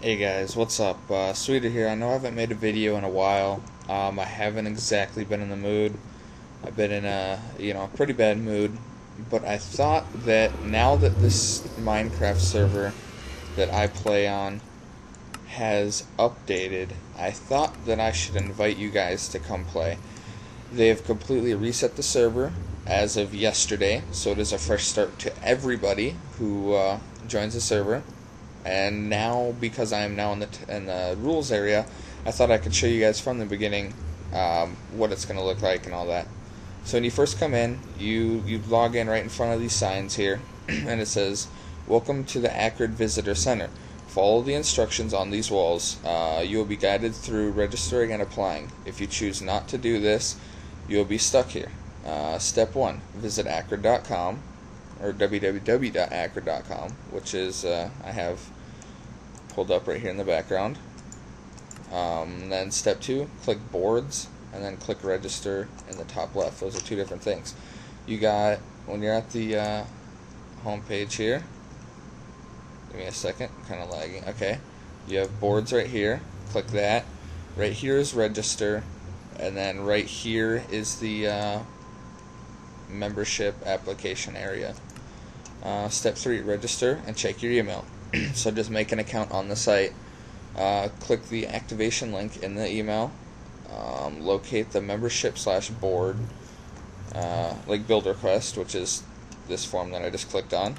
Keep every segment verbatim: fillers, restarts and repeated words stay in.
Hey guys, what's up? Uh, Sweeter here. I know I haven't made a video in a while. Um, I haven't exactly been in the mood. I've been in a, you know, pretty bad mood. But I thought that now that this Minecraft server that I play on has updated, I thought that I should invite you guys to come play. They have completely reset the server as of yesterday, so it is a fresh start to everybody who uh, joins the server. And now, because I am now in the t in the rules area, I thought I could show you guys from the beginning um, what it's going to look like and all that. So when you first come in, you you log in right in front of these signs here, and it says, "Welcome to the Acrid Visitor Center. Follow the instructions on these walls. Uh, you will be guided through registering and applying. If you choose not to do this, you will be stuck here. Uh, step one: visit acrid dot com." Or w w w dot acrid dot com, which is uh, I have pulled up right here in the background. Um, then step two, click boards, and then click register in the top left. Those are two different things. You got, when you're at the uh, home page here, give me a second, kind of lagging. Okay, you have boards right here. Click that. Right here is register, and then right here is the uh, membership application area. Uh, step three, register and check your email. So just make an account on the site. Uh, click the activation link in the email. Um, locate the membership slash board uh, like build request, which is this form that I just clicked on.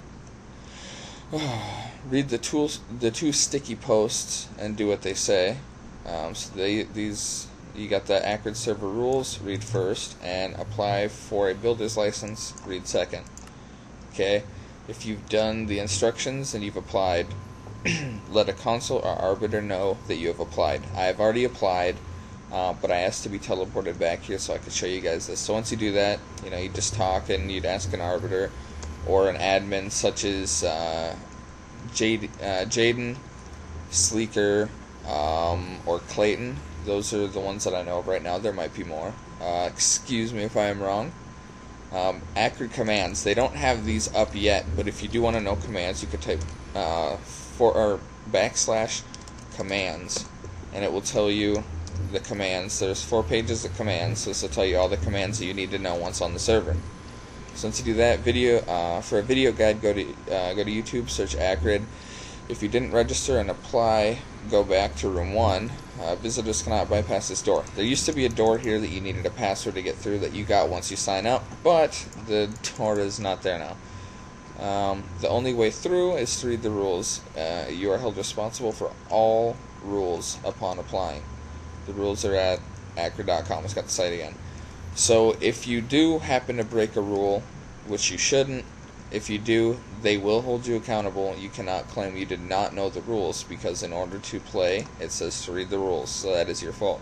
Read the tools, the two sticky posts, and do what they say. Um, so they these. You got the Acrid server rules, read first, and apply for a builder's license, read second. Okay, if you've done the instructions and you've applied, let a console or arbiter know that you have applied. I have already applied, uh, but I asked to be teleported back here so I could show you guys this. So once you do that, you know, you just talk and you'd ask an arbiter or an admin such as uh, Jade, uh, Jaden, Sleeker, um, or Clayton. Those are the ones that I know of right now. There might be more. Uh, excuse me if I am wrong. Um, Acrid commands. They don't have these up yet, but if you do want to know commands, you could type uh, for or backslash commands, and it will tell you the commands. There's four pages of commands, so this will tell you all the commands that you need to know once on the server. So once you do that, video uh, for a video guide, go to uh, go to YouTube, search Acrid. If you didn't register and apply, go back to room one. Uh, visitors cannot bypass this door. There used to be a door here that you needed a password to get through that you got once you sign up, but the door is not there now. Um, the only way through is to read the rules. Uh, you are held responsible for all rules upon applying. The rules are at acrid dot com. It's got the site again. So if you do happen to break a rule, which you shouldn't, if you do, they will hold you accountable. You cannot claim you did not know the rules, because in order to play, it says to read the rules, so that is your fault.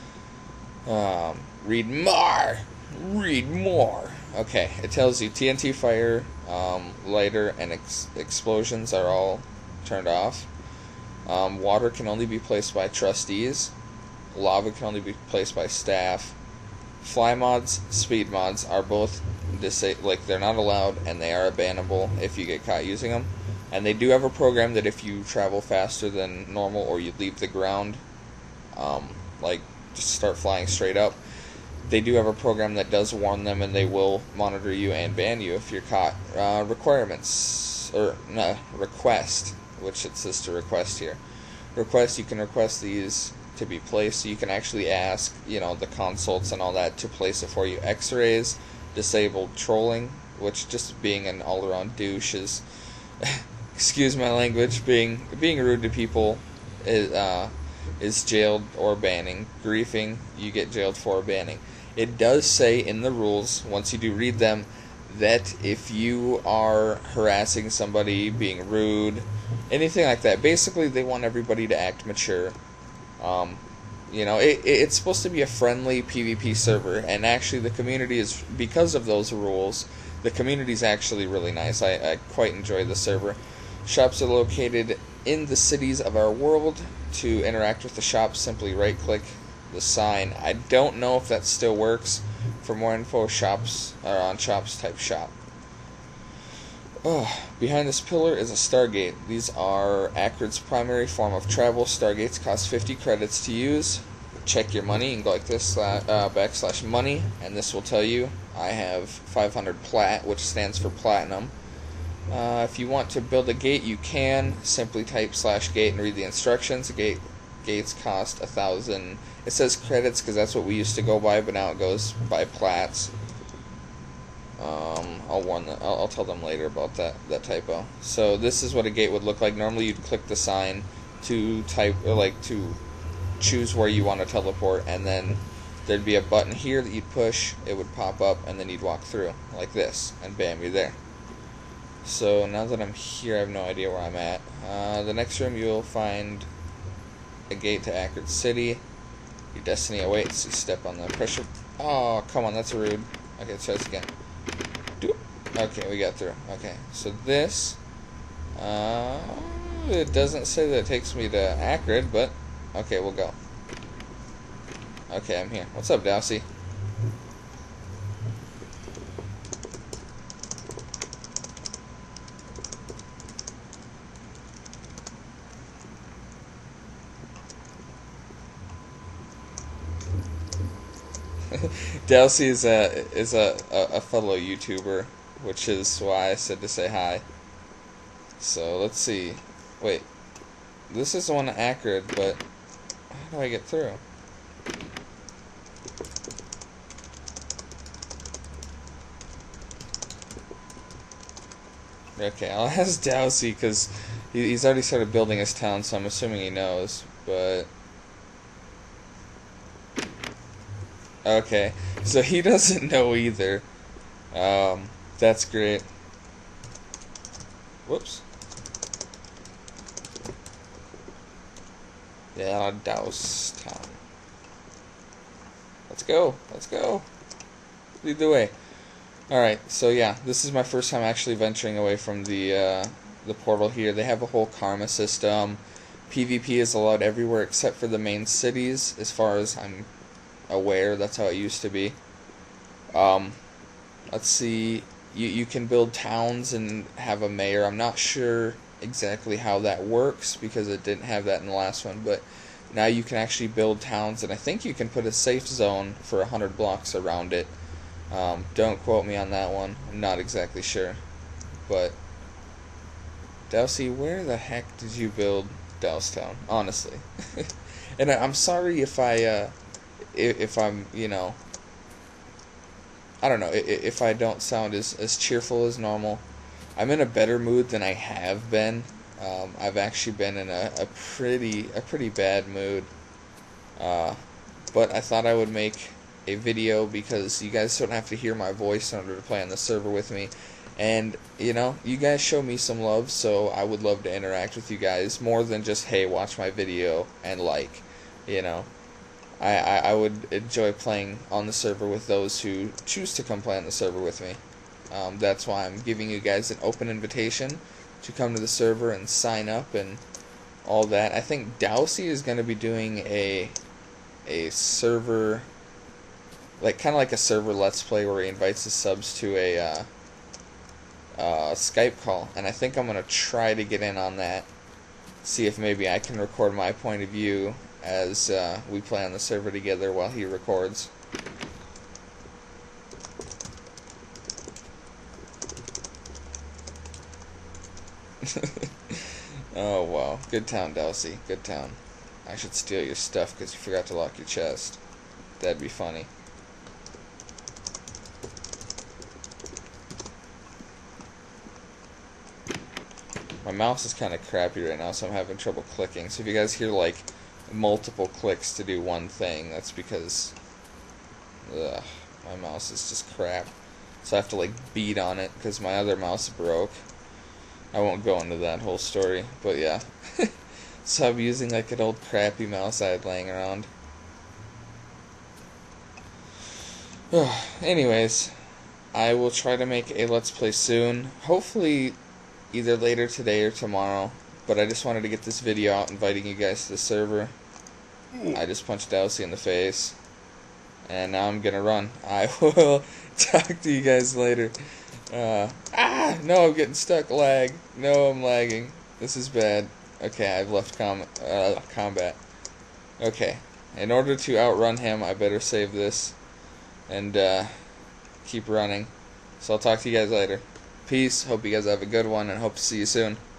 Um, read more! Read more! Okay, it tells you T N T fire, um, lighter, and ex explosions are all turned off. Um, water can only be placed by trustees. Lava can only be placed by staff. Fly mods, speed mods are both disa- like they're not allowed, and they are bannable if you get caught using them. And they do have a program that if you travel faster than normal or you leave the ground, um, like just start flying straight up, they do have a program that does warn them, and they will monitor you and ban you if you're caught. Uh, requirements or no request, which it says to request here. Request, you can request these to be placed, so you can actually ask, you know, the consults and all that to place it for you. X-rays, disabled trolling, which just being an all-around douche is, excuse my language, being being rude to people is uh, is jailed or banning. Griefing, you get jailed for banning. It does say in the rules, once you do read them, that if you are harassing somebody, being rude, anything like that, basically they want everybody to act mature. Um, you know, it, it's supposed to be a friendly PvP server, and actually the community is, because of those rules, the community is actually really nice. I, I quite enjoy the server. Shops are located in the cities of our world. To interact with the shop, simply right-click the sign. I don't know if that still works. For more info, shops, or on shops, type shop. Oh, behind this pillar is a Stargate. These are Acrid's primary form of travel. Stargates cost fifty credits to use. Check your money and go like this, uh, backslash money, and this will tell you I have five hundred plat, which stands for platinum. Uh, if you want to build a gate, you can. Simply type slash gate and read the instructions. Gate Gates cost a thousand. It says credits because that's what we used to go by, but now it goes by plats. Um, I'll warn them. I'll, I'll tell them later about that that typo. So this is what a gate would look like. Normally, you'd click the sign to type or like to choose where you want to teleport, and then there'd be a button here that you'd push. It would pop up, and then you'd walk through like this, and bam, you're there. So now that I'm here, I have no idea where I'm at. Uh, the next room, you'll find a gate to Acrid City. Your destiny awaits. You step on the pressure. Oh, come on, that's rude. Okay, let's try this again. Okay, we got through. Okay, so this, uh, it doesn't say that it takes me to Acrid, but okay, we'll go. Okay, I'm here. What's up, Dowsey? Dowsey is a is a, a, a fellow YouTuber, which is why I said to say hi. So let's see. Wait, this is the one Acrid, but how do I get through? Okay, I'll ask Dowsey because he, he's already started building his town, so I'm assuming he knows. But okay, so he doesn't know either. Um, that's great. Whoops. Yeah, Douse Town. Let's go. Let's go. Lead the way. Alright, so yeah, this is my first time actually venturing away from the uh, the portal here. They have a whole karma system. PvP is allowed everywhere except for the main cities, as far as I'm aware. That's how it used to be. Um, let's see. You, you can build towns and have a mayor. I'm not sure exactly how that works because it didn't have that in the last one, but now you can actually build towns, and I think you can put a safe zone for one hundred blocks around it. Um, don't quote me on that one. I'm not exactly sure. But Dowsey, where the heck did you build Dousetown? Honestly. And I, I'm sorry if I uh, if, if I'm, you know, I don't know, if I don't sound as, as cheerful as normal. I'm in a better mood than I have been. Um, I've actually been in a, a pretty a pretty bad mood. Uh, but I thought I would make a video because you guys don't have to hear my voice in order to play on the server with me. And, you know, you guys show me some love, so I would love to interact with you guys more than just, hey, watch my video and like, you know. I, I, I would enjoy playing on the server with those who choose to come play on the server with me. Um, that's why I'm giving you guys an open invitation to come to the server and sign up and all that. I think Dowsey is going to be doing a a server, like kind of like a server let's play where he invites his subs to a uh, uh, Skype call, and I think I'm going to try to get in on that, see if maybe I can record my point of view as uh, we play on the server together while he records. Oh wow, good town, Dowsey, good town. I should steal your stuff because you forgot to lock your chest. That'd be funny. My mouse is kind of crappy right now, so I'm having trouble clicking. So if you guys hear like multiple clicks to do one thing, that's because ugh, my mouse is just crap. So I have to like beat on it because my other mouse broke. I won't go into that whole story, but yeah. So I'm using like an old crappy mouse I had laying around. Anyways, I will try to make a Let's Play soon. Hopefully either later today or tomorrow. But I just wanted to get this video out inviting you guys to the server. I just punched Dowsey in the face. And now I'm gonna run. I will talk to you guys later. Uh, ah, no, I'm getting stuck. Lag. No, I'm lagging. This is bad. Okay, I've left com uh, combat. Okay, in order to outrun him, I better save this and uh, keep running. So I'll talk to you guys later. Peace. Hope you guys have a good one, and hope to see you soon.